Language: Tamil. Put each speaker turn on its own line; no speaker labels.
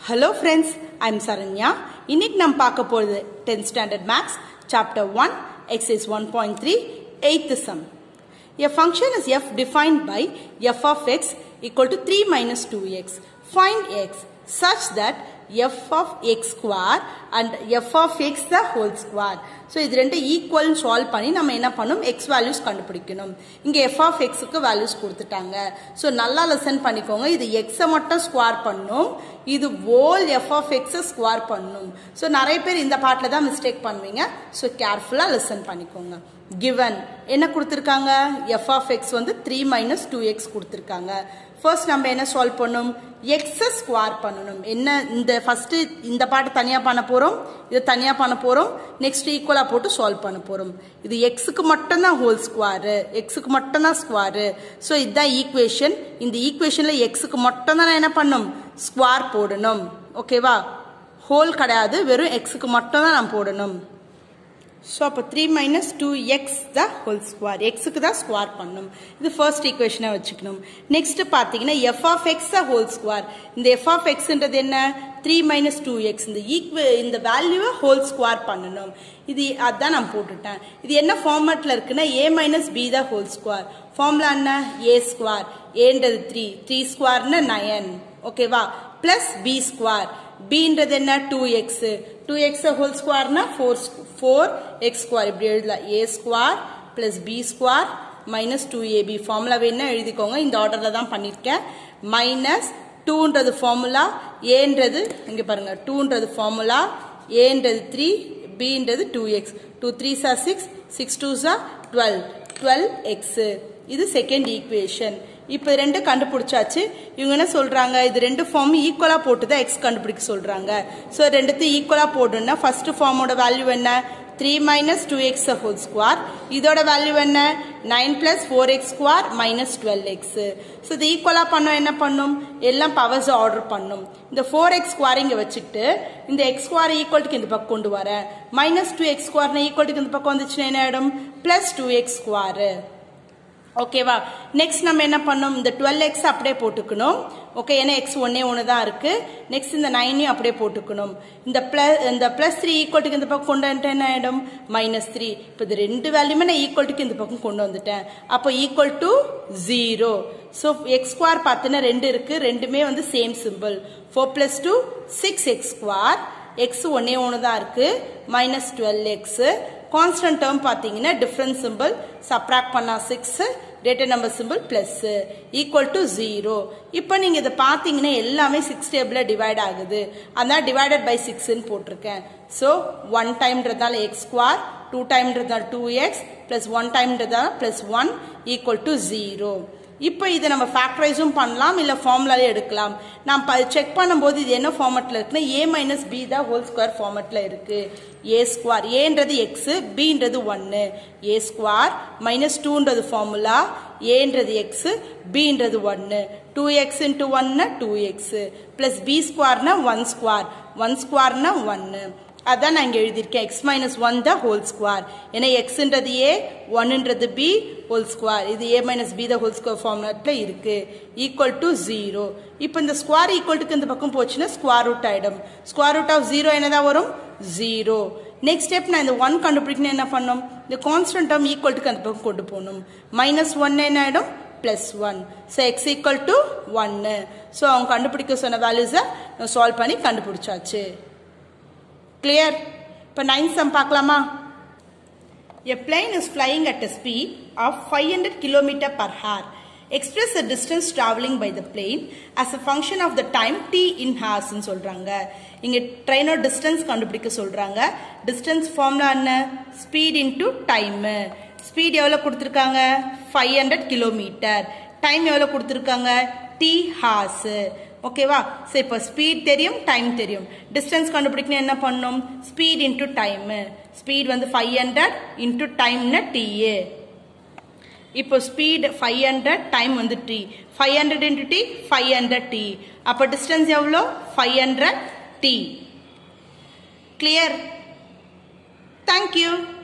Hello friends, I am Saranya. இன்னைக்கு நாம் பார்க்க போறது 10th standard maths chapter 1 exercise 1.3 8th sum. A function is f defined by f of x equal to 3 minus 2x. Find x such that f of x square and f of x the whole square. So இது ரெண்டு equal solve பண்ணி நம்ம என்ன பண்ணனும் x values கண்டுபிடிக்கணும். இங்க f of x க்கு values கொடுத்துட்டாங்க. So நல்லா listen பண்ணிக்கோங்க. இது x மட்டும் ஸ்கொயர் பண்ணனும். இது whole f of x square பண்ணனும். So நிறைய பேர் இந்த பார்ட்ல தான் மிஸ்டேக் பண்ணுவீங்க. So carefully listen பண்ணிக்கோங்க. Given என்ன கொடுத்திருக்காங்க? f of x வந்து 3 minus 2x கொடுத்திருக்காங்க. First நம்ம என்ன சால்வ் பண்ணனும்? x ஸ்கொயர் பண்ணனும். என்ன இந்த ஃபர்ஸ்ட் இந்த பார்ட் தனியா பண்ண போறோம். இது தனியா பண்ண போறோம். நெக்ஸ்ட் ஈக்குவலா போட்டு சால்வ் பண்ண போறோம். இது x க்கு மட்டும் தான் ஹோல் ஸ்கொயர். x க்கு மட்டும் தான் ஸ்கொயர். சோ இதுதான் ஈக்குவேஷன். இந்த ஈக்குவேஷன்ல x க்கு மட்டும் தான் என்ன பண்ணனும்? ஸ்கொயர் போடணும். ஓகேவா? ஹோல் கிடையாது. வெறும் x க்கு மட்டும் தான் நாம் போடணும். So, 3 minus 2x the whole square. X க்கு தான் ஸ்கொயர் பண்ணனும். இது first equation வச்சுக்கணும். Next பாத்தீங்கன்னா f of x the whole square. இந்த f of x ன்றது என்ன? 3 minus 2x. இந்த வேல்யூவை whole square பண்ணனும். இது அதான் நான் போட்டுட்டேன். இது என்ன ஃபார்மட்ல இருக்குன்னா a minus b the whole square. Formula என்ன? a square. a ன்றது 3. 3 ஸ்கொயர்னா 9. ஓகேவா? plus b square. b ன்றது என்ன? 2x. 2x whole square na 4x square இப்படி எழுதலாம். a square plus b square minus 2ab formula வேணா எழுதிக்கோங்க. இந்த ஆர்டர்ல தான் பண்ணிருக்கேன். minus 2 ன்றது formula, a ன்றது இங்க பாருங்க 2 ன்றது formula, a ன்றது 3, b ன்றது 2x. 2 3s are 6, 6 2s are 12. 12x. இது செகண்ட் ஈக்குவேஷன். இப்போ ரெண்டு கண்டுபிடிச்சாச்சு. இவங்க என்ன சொல்றாங்க? இது ரெண்டு ஃபார்ம் ஈக்குவலா போட்டு தான் x கண்டுபிடிக்க சொல்றாங்க. சோ ரெண்டுத்து ஈக்குவலா போடுனா ஃபர்ஸ்ட் ஃபார்மோட வேல்யூ என்ன? 3 minus 2x whole square. இதோட வேல்யூ என்ன? 9 plus 4x square minus 12x. So இது ஈக்குவலா பண்ணோம் என்ன பண்ணும்? எல்லாம் பவர்ஸ் ஆர்டர் பண்ணும். இந்த 4x square இங்க வச்சிட்டு இந்த x square ஈக்குவல் டு இந்த பக்கம் கொண்டு வரேன். minus 2x square னா ஈக்குவல் டு இந்த பக்கம் வந்துச்சுனா என்ன ஆயிடும்? plus 2x square. ஓகேவா? நெக்ஸ்ட் நம்ம என்ன பண்ணோம்? இந்த 12x அப்படியே போட்டுக்கணும். ஓகே, ஏன்னா x ஒண்ணே ஒண்ணு தான் இருக்கு. நெக்ஸ்ட் இந்த 9 அப்படியே போட்டுக்கணும். இந்த பிளஸ் 3 ஈக்குவல் டு இந்த பக்கம் கொண்டு வந்துட்டேன் என்ன ஆயிடும்? -3. இப்போ இது ரெண்டு வேல்யூமே நான் ஈக்குவல் டு இந்த பக்கம் கொண்டு வந்துட்டேன். அப்போ equal to 0. So x square பார்த்தீங்கன்னா ரெண்டு இருக்கு. ரெண்டுமே வந்து same simple. 4 plus 2 6x square. x ஒண்ணே ஒண்ணு தான் இருக்கு. -12x. கான்ஸ்டன்ட் டேர்ம் பாத்தீங்கன்னா டிஃபரன்ஸ் சிம்பிள். சப்ட்ராக்ட் பண்ணா 6, greater number symbol plus equal to 0. இப்போ நீங்க இத பாத்தீங்கன்னா எல்லாமே 6 டேபிள்ல டிவைட் ஆகுது. அத divided by 6 ன்னு போட்டுருக்கேன். So 1 டைம்ன்றதால x ஸ்கொயர், 2 டைம்ன்றதால 2x plus 1 டைம்ன்றதால plus 1 equal to 0. இப்போ இத நம்ம ஃபேக்டரைஸும் பண்ணலாம் இல்ல ஃபார்முலால எடுக்கலாம். நான் செக் பண்ணும்போது இது என்ன ஃபார்மட்ல இருக்குன்னா a minus b the whole square ஃபார்மட்ல இருக்கு. a square a ன்றது x, b ன்றது 1. a square minus 2 ன்றது ஃபார்முலா, a ன்றது x, b ன்றது 1. 2x into 1 னா 2x plus b square னா 1 square. 1 square னா 1. அதான் நான் இங்க எழுதிருக்கேன். x minus 1 the whole square. ஏன்னா x ன்றது a, 1 ன்றது b whole square. இது a minus b the whole square ஃபார்முலால இருக்கு. equal to 0. இப்போ இந்த ஸ்கொயர் ஈக்குவல் டு இந்த பக்கம் போச்சுன்னா ஸ்கொயர் ரூட் ஆயிடும். ஸ்கொயர் ரூட் ஆஃப் 0 என்னதான் வரும்? 0. நெக்ஸ்ட் ஸ்டெப் நான் இந்த 1 கண்டுபிடிக்கணும் என்ன பண்ணனும்? இந்த கான்ஸ்டன்ட் டேர்ம் ஈக்குவல் டு அந்த பக்கம் கொண்டு போணும். -1 என்ன ஆயிடும்? +1. So x equal to 1. So அவங்க கண்டுபிடிக்க சொன்ன வேல்யூஸை நான் சால்வ் பண்ணி கண்டுபிடிச்சாச்சு. Clear? இப்போ 9th sum பார்க்கலாமா? A plane is flying at a speed of 500 km per hour. Express the distance traveling by the plane as a function of the time t in hours ன்னு சொல்றாங்க. இங்க ட்ரெயினோட டிஸ்டன்ஸ் கண்டுபிடிக்க சொல்றாங்க. டிஸ்டன்ஸ் ஃபார்முலா என்ன? Speed into time. ஸ்பீட் எவ்வளவு கொடுத்திருக்காங்க? 500 km. டைம் எவ்வளவு கொடுத்திருக்காங்க? t hours. ஓகேவா? சோ இப்போ ஸ்பீட் தெரியும், டைம் தெரியும். டிஸ்டன்ஸ் கண்டுபிடிக்கணும் என்ன பண்ணனும்? Speed into time. ஸ்பீட் வந்து 500 இன்டு டைம்னா t. இப்போ ஸ்பீட் 500, டைம் வந்து t. 500 into t 500 t. அப்ப டிஸ்டன்ஸ் எவ்வளோ? 500 t. Clear? Thank you.